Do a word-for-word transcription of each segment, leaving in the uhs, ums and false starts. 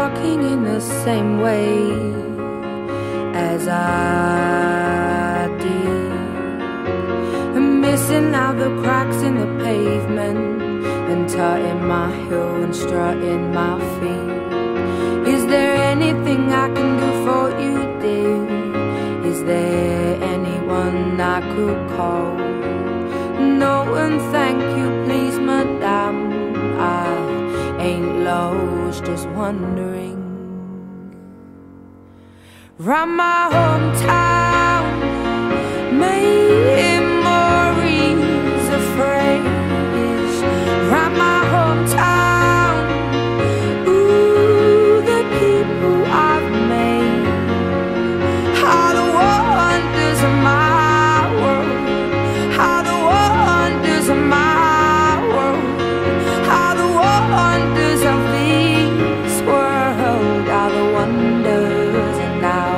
walking in the same way as I did, and missing out the cracks in the pavement, and tutting my heel and strutting my feet. Is there anything I can do for you, dear? Is there anyone I could call? No, and thank you, please, madame. I ain't lost, just wondering. Round my hometown, memories of phrase. Round my hometown, ooh, the people I've made. How the wonders of my world, how the wonders of my world, how the wonders of this world, how the wonders. And now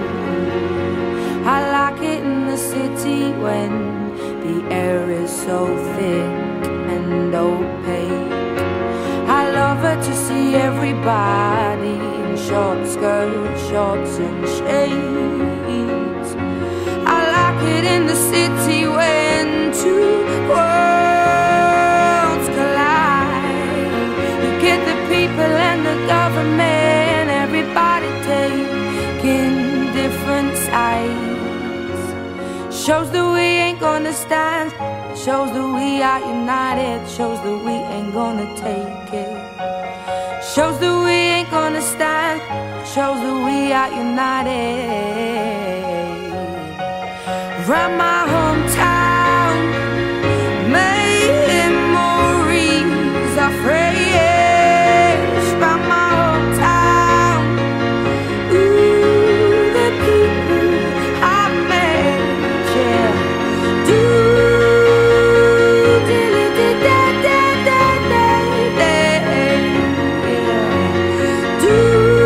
I like it in the city when the air is so thick and opaque. I love it to see everybody in short skirts, shorts and shades. I like it in the city when two worlds collide. You get the people and the government, everybody taking different sides. Shows that we ain't gonna stand, shows that we are united, shows that we ain't gonna take it. Shows that we ain't gonna stand, shows that we are united. Round my hometown, memories are fresh. Round my hometown, ooh, the people I've met, yeah. Do, do, do, da, da, da, da, da, yeah. Do,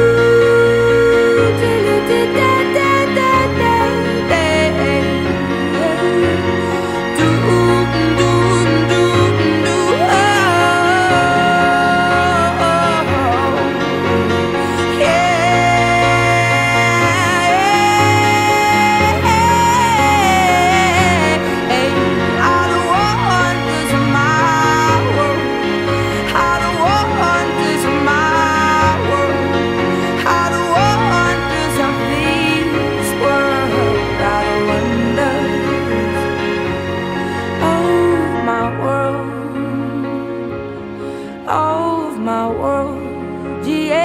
do, do, da, da, da, da, da, yeah. Do, do, do, do, oh, of my world, yeah.